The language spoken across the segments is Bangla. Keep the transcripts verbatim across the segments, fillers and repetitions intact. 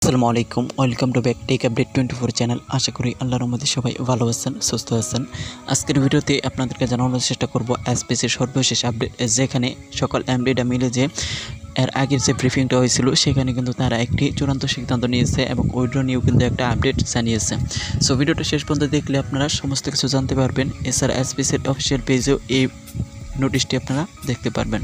আসসালামু আলাইকুম, welcome to back tech update twenty four channel. আশা করি আল্লাহর রহমতে সবাই ভালো আছেন, সুস্থ আছেন। আজকের ভিডিওতে আপনাদেরকে জানানোর চেষ্টা করব এসপিসির সর্বশেষ আপডেট, যেখানে সকল এমডিটা মিলে যে এর আগের যে ব্রিফিংটা হয়েছিল সেখানে কিন্তু তারা একটি চূড়ান্ত সিদ্ধান্ত নিয়েছে এবং উইথড্র নিয়েও কিন্তু একটা আপডেট জানিয়েছে। সো ভিডিওটা শেষ পর্যন্ত দেখলে আপনারা সমস্ত কিছু জানতে পারবেন। এছাড়া এসপিসির অফিসিয়াল পেজেও এই নোটিশটি আপনারা দেখতে পারবেন।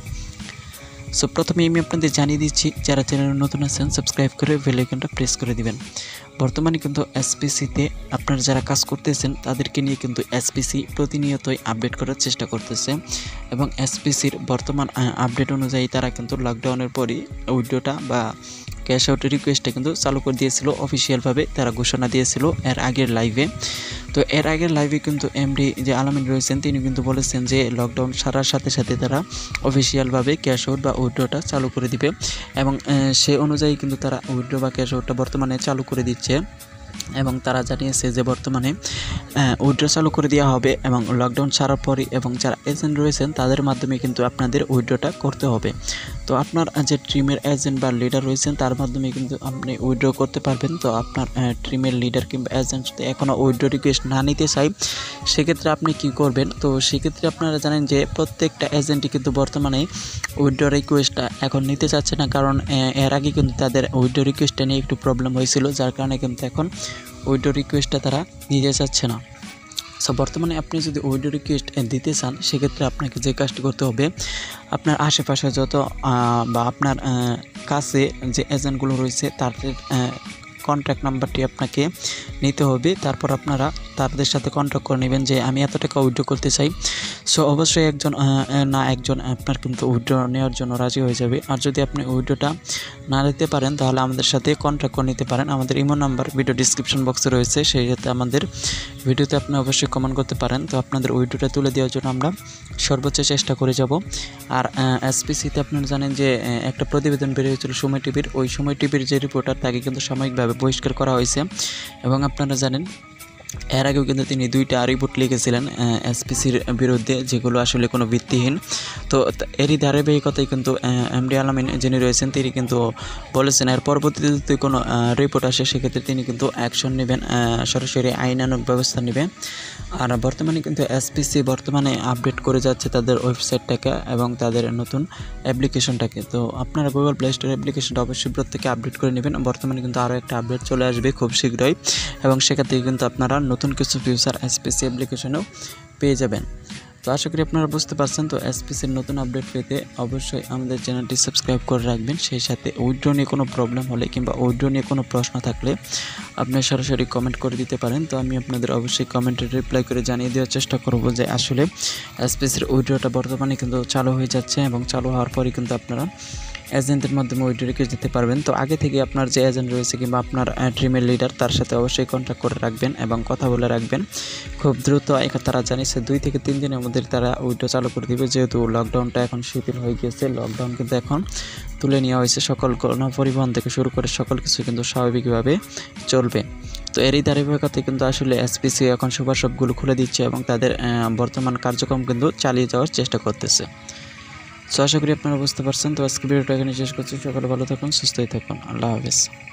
সো প্রথমে আমি আপনাদের জানিয়ে দিচ্ছি, যারা চ্যানেলে নতুন আছেন সাবস্ক্রাইব করে বেল আইকনটা প্রেস করে দিবেন। বর্তমানে কিন্তু এসপিসিতে আপনারা যারা কাজ করতেছেন তাদেরকে নিয়ে কিন্তু এসপিসি প্রতিনিয়তই আপডেট করার চেষ্টা করতেছে এবং এসপিসির বর্তমান আপডেট অনুযায়ী তারা কিন্তু লকডাউনের পরই উইথড্রটা বা ক্যাশ আউট রিকোয়েস্টটা কিন্তু চালু করে দিয়েছিল। অফিসিয়ালভাবে তারা ঘোষণা দিয়েছিল এর আগের লাইভে। তো এর আগের লাইভে কিন্তু এমডি যে আলামিন রয়েছেন তিনি কিন্তু বলেছেন যে লকডাউন সারার সাথে সাথে তারা অফিসিয়ালভাবে ক্যাশ আউট বা উইথড্রটা চালু করে দিবে এবং সে অনুযায়ী কিন্তু তারা উইথড্র বা ক্যাশ আউটটা বর্তমানে চালু করে দিচ্ছে এবং তারা জানিয়েছে যে বর্তমানে উইথড্র চালু করে দেওয়া হবে এবং লকডাউন ছাড়ার পরই এবং যারা এজেন্ট রয়েছেন তাদের মাধ্যমে কিন্তু আপনাদের উইথড্রটা করতে হবে। তো আপনার যে ট্রিমের এজেন্ট বা লিডার রয়েছেন তার মাধ্যমে কিন্তু আপনি উইথড্র করতে পারবেন। তো আপনার ট্রিমের লিডার কিংবা এজেন্ট যদি এখনও উইথড্র রিকোয়েস্ট না নিতে চাই সেক্ষেত্রে আপনি কি করবেন? তো সেক্ষেত্রে আপনারা জানেন যে প্রত্যেকটা এজেন্টই কিন্তু বর্তমানে উইথড্র রিকোয়েস্টটা এখন নিতে চাচ্ছে না, কারণ এর আগে কিন্তু তাদের উইথড্র রিকোয়েস্টটা নিয়ে একটু প্রবলেম হয়েছিল, যার কারণে কিন্তু এখন উইথড্র রিকোয়েস্টটা তারা নিতে চাচ্ছে না। সো বর্তমানে আপনি যদি উইথড্র রিকোয়েস্ট দিতে চান সেক্ষেত্রে আপনাকে যে কাজটি করতে হবে, আপনার আশেপাশে যত বা আপনার কাছে যে এজেন্টগুলো রয়েছে তাদের কন্ট্যাক্ট নাম্বারটি আপনাকে নিতে হবে। তারপর আপনারা তাদের সাথে কন্ট্যাক্ট করে নেবেন যে আমি এত টাকা উইথড্র করতে চাই। সো অবশ্যই একজন না একজন আপনার কিন্তু উইথড্র নেওয়ার জন্য রাজি হয়ে যাবে। আর যদি আপনি উইথড্রটা না নিতে পারেন তাহলে আমাদের সাথে কন্ট্যাক্ট করে নিতে পারেন। আমাদের ইমো নাম্বার ভিডিও ডিসক্রিপশন বক্সে রয়েছে, সেই সাথে আমাদের ভিডিওতে আপনি অবশ্যই কমেন্ট করতে পারেন। তো আপনাদের উইথড্রটা তুলে দেওয়ার জন্য আমরা সর্বোচ্চ চেষ্টা করে যাব। আর এসপিসিতে আপনারা জানেন যে একটা প্রতিবেদন বেরিয়েছিল সময় টিভির, ওই সময় টিভির যে রিপোর্টার তাকে কিন্তু সাময়িকভাবে বহিষ্কার করা হয়েছে এবং আপনারা জানেন এর আগেও কিন্তু তিনি দুইটা রিপোর্ট লিখেছিলেন এসপিসির বিরুদ্ধে, যেগুলো আসলে কোনো ভিত্তিহীন। তো এরই ধারাবাহিকতায় কিন্তু এমডি আলামিন যিনি রয়েছেন তিনি কিন্তু বলেছেন এর পরবর্তীতে যদি কোনো রিপোর্ট আসে সেক্ষেত্রে তিনি কিন্তু অ্যাকশন নেবেন, সরাসরি আইনানুগ ব্যবস্থা নেবেন। আর বর্তমানে কিন্তু এসপিসি বর্তমানে আপডেট করে যাচ্ছে তাদের ওয়েবসাইটটাকে এবং তাদের নতুন অ্যাপ্লিকেশনটাকে। তো আপনারা গুগল প্লে স্টোর অ্যাপ্লিকেশনটা অবশ্যই প্রত্যেকে আপডেট করে নেবেন। বর্তমানে কিন্তু আরও একটা আপডেট চলে আসবে খুব শীঘ্রই এবং সেখান থেকে কিন্তু আপনারা নতুন কিছু ফিউচার এসপিসি অ্যাপ্লিকেশনেও পেয়ে যাবেন। তো আশা করি আপনারা বুঝতে পারছেন। তো এসপিসির নতুন আপডেট পেতে অবশ্যই আমাদের চ্যানেলটি সাবস্ক্রাইব করে রাখবেন। সেই সাথে উইথড্র নিয়ে কোনো প্রবলেম হলে কিংবা উইথড্র নিয়ে কোনো প্রশ্ন থাকলে আপনি সরাসরি কমেন্ট করে দিতে পারেন। তো আমি আপনাদের অবশ্যই কমেন্টে রিপ্লাই করে জানিয়ে দেওয়ার চেষ্টা করব যে আসলে এসপিসির উইথড্রটা বর্তমানে কিন্তু চালু হয়ে যাচ্ছে এবং চালু হওয়ার পরই কিন্তু আপনারা এজেন্টের মাধ্যমে উইথড্র রিকোয়েস্ট দিতে পারবেন। তো আগে থেকে আপনার যে এজেন্ট রয়েছে কিংবা আপনার ট্রিমের লিডার তার সাথে অবশ্যই কন্ট্যাক্ট করে রাখবেন এবং কথা বলে রাখবেন। খুব দ্রুত তারা জানিয়েছে দুই থেকে তিন দিনের মধ্যে তারা উইথড্র চালু করে দেবে, যেহেতু লকডাউনটা এখন শিথিল হয়ে গিয়েছে। লকডাউন কিন্তু এখন তুলে নেওয়া হয়েছে, সকল গণপরিবহন থেকে শুরু করে সকল কিছু কিন্তু স্বাভাবিকভাবে চলবে। তো এরই ধারাবাহিকতায় কিন্তু আসলে এসপিসি এখন সুপার শপগুলো খুলে দিচ্ছে এবং তাদের বর্তমান কার্যক্রম কিন্তু চালিয়ে যাওয়ার চেষ্টা করতেছে। সো আশা করি আপনারা বুঝতে পারছেন। তো আজকে ভিডিওটা এখানে শেষ করছি। সকালে ভালো থাকুন, সুস্থই থাকুন। আল্লাহ হাফেজ।